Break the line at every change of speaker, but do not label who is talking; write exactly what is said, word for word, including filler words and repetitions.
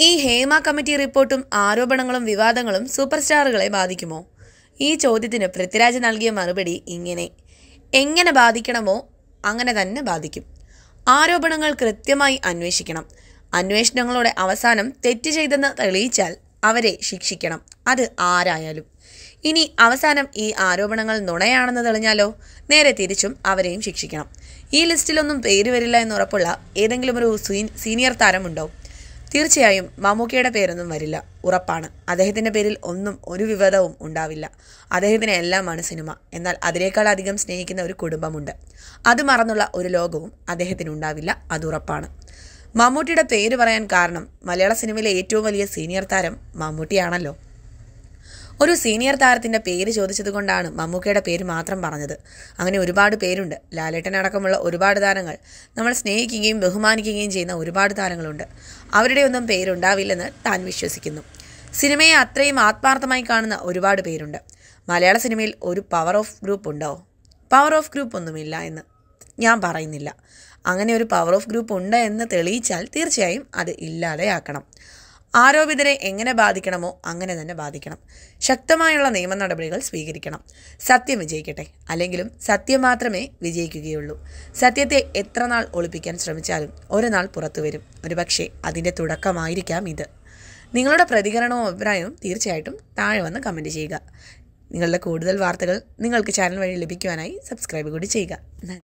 ഈ ഹേമ കമ്മിറ്റി റിപ്പോർട്ടും ആരോപണങ്ങളും വിവാദങ്ങളും സൂപ്പർ സ്റ്റാറുകളെ ബാധിക്കുമോ? ഈ ചോദ്യത്തിന് പൃഥ്വിരാജ് നൽകിയ മറുപടി ഇങ്ങനെ: എങ്ങനെ ബാധിക്കണമോ അങ്ങനെ തന്നെ ബാധിക്കും. ആരോപണങ്ങൾ കൃത്യമായി അന്വേഷിക്കണം. അന്വേഷണങ്ങളുടെ അവസാനം തെറ്റ് ചെയ്തെന്ന് തെളിയിച്ചാൽ അവരെ ശിക്ഷിക്കണം, അത് ആരായാലും. ഇനി അവസാനം ഈ ആരോപണങ്ങൾ നുണയാണെന്ന് തെളിഞ്ഞാലോ? നേരെ തിരിച്ചും അവരെയും ശിക്ഷിക്കണം. ഈ ലിസ്റ്റിലൊന്നും പേര് വരില്ല എന്നുറപ്പുള്ള ഏതെങ്കിലും ഒരു സീനിയർ താരമുണ്ടോ? തീർച്ചയായും മമ്മൂക്കയുടെ പേരൊന്നും വരില്ല, ഉറപ്പാണ്. അദ്ദേഹത്തിൻ്റെ പേരിൽ ഒന്നും ഒരു വിവാദവും ഉണ്ടാവില്ല. അദ്ദേഹത്തിന് എല്ലാമാണ് സിനിമ. എന്നാൽ അതിനേക്കാൾ അധികം സ്നേഹിക്കുന്ന ഒരു കുടുംബമുണ്ട്. അത് മറന്നുള്ള ഒരു ലോകവും അദ്ദേഹത്തിന് ഉണ്ടാവില്ല, അതുറപ്പാണ്. മമ്മൂട്ടിയുടെ പേര് പറയാൻ കാരണം മലയാള സിനിമയിലെ ഏറ്റവും വലിയ സീനിയർ താരം മമ്മൂട്ടിയാണല്ലോ. ഒരു സീനിയർ താരത്തിൻ്റെ പേര് ചോദിച്ചതുകൊണ്ടാണ് മമ്മൂക്കയുടെ പേര് മാത്രം പറഞ്ഞത്. അങ്ങനെ ഒരുപാട് പേരുണ്ട്. ലാലേട്ടനടക്കമുള്ള ഒരുപാട് താരങ്ങൾ നമ്മൾ സ്നേഹിക്കുകയും ബഹുമാനിക്കുകയും ചെയ്യുന്ന ഒരുപാട് താരങ്ങളുണ്ട്. അവരുടെയൊന്നും പേരുണ്ടാവില്ലെന്ന് താൻ വിശ്വസിക്കുന്നു. സിനിമയെ അത്രയും ആത്മാർത്ഥമായി കാണുന്ന ഒരുപാട് പേരുണ്ട്. മലയാള സിനിമയിൽ ഒരു പവർ ഓഫ് ഗ്രൂപ്പ് ഉണ്ടോ? പവർ ഓഫ് ഗ്രൂപ്പ് ഒന്നുമില്ല എന്ന് ഞാൻ പറയുന്നില്ല. അങ്ങനെ ഒരു പവർ ഓഫ് ഗ്രൂപ്പ് ഉണ്ട് എന്ന് തെളിയിച്ചാൽ തീർച്ചയായും അത് ഇല്ലാതെയാക്കണം. ആരോപിതരെ എങ്ങനെ ബാധിക്കണമോ അങ്ങനെ തന്നെ ബാധിക്കണം. ശക്തമായുള്ള നിയമ നടപടികൾ സ്വീകരിക്കണം. സത്യം വിജയിക്കട്ടെ. അല്ലെങ്കിലും സത്യം മാത്രമേ വിജയിക്കുകയുള്ളൂ. സത്യത്തെ എത്ര നാൾ ഒളിപ്പിക്കാൻ ശ്രമിച്ചാലും ഒരു നാൾ പുറത്തു വരും. ഒരുപക്ഷെ അതിൻ്റെ തുടക്കമായിരിക്കാം ഇത്. നിങ്ങളുടെ പ്രതികരണവും അഭിപ്രായവും തീർച്ചയായിട്ടും താഴെ വന്ന് കമൻറ്റ് ചെയ്യുക. നിങ്ങളുടെ കൂടുതൽ വാർത്തകൾ നിങ്ങൾക്ക് ചാനൽ വഴി ലഭിക്കുവാനായി സബ്സ്ക്രൈബ് കൂടി ചെയ്യുക.